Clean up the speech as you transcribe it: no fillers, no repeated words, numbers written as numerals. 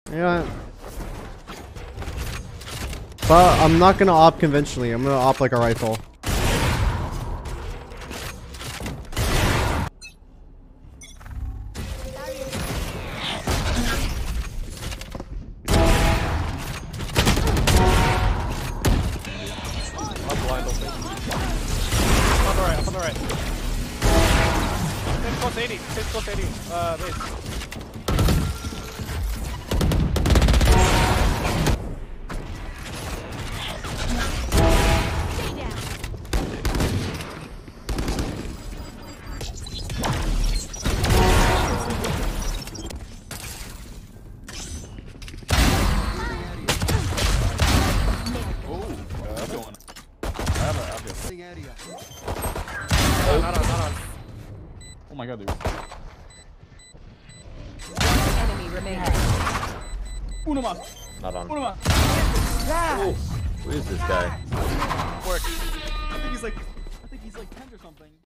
Yeah. But I'm not gonna op conventionally. I'm gonna op like a rifle. Up on the right. Sen close 80. Sen close 80. Base. Not on. Oh my god, dude. Enemy remaining. Uno más. Not on. Uno más. Oh, who is this guy? Work. I think he's like 10 or something.